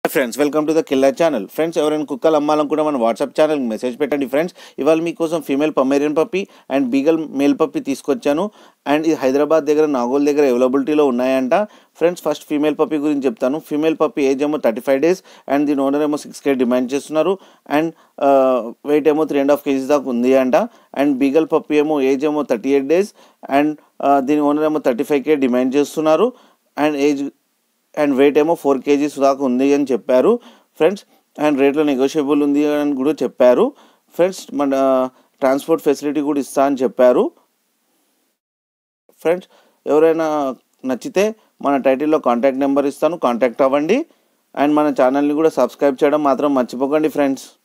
Friends welcome to the killer channel. Friends ఎవరైనా కుక్కలు అమ్మాలనుకుంటే మన వాట్సాప్ ఛానల్కి మెసేజ్ పెట్టండి ఫ్రెండ్స్. ఇవాళ మీకోసం female Pomeranian puppy and beagle male puppy తీసుకొచ్చాను. అండ్ ఇది హైదరాబాద్ దగ్గర నాగోల్ దగ్గర అవైలబిలిటీలో ఉన్నాయంట. ఫ్రెండ్స్ ఫస్ట్ ఫీమేల్ పప్పి గురించి చెప్తాను. ఫీమేల్ పప్పి ఏజ్ ఏమో 35 days అండ్ దీని ఓనర్ ఏమో 6K డిమాండ్ చేస్తున్నారు. అండ్ వెయిట్ ఏమో 3.5 kgs దాకా ఉంది అంట. అండ్ బీగల్ పప్పి ఏమో ఏజ్ ఏమో 38 days అండ్ దీని ఓనర్ ఏమో 35K డిమాండ్ చేస్తున్నారు. అండ్ ఏజ్ అండ్ వెయిట్ ఏమో 4 kgs దాకా ఉంది అని చెప్పారు ఫ్రెండ్స్. అండ్ రేట్లో నెగోషియబుల్ ఉంది అని కూడా చెప్పారు ఫ్రెండ్స్. మన ట్రాన్స్పోర్ట్ ఫెసిలిటీ కూడా ఇస్తా అని చెప్పారు ఫ్రెండ్స్. ఎవరైనా నచ్చితే మన టైటిల్లో కాంటాక్ట్ నెంబర్ ఇస్తాను, కాంటాక్ట్ అవ్వండి. అండ్ మన ఛానల్ని కూడా సబ్స్క్రైబ్ చేయడం మాత్రం మర్చిపోకండి ఫ్రెండ్స్.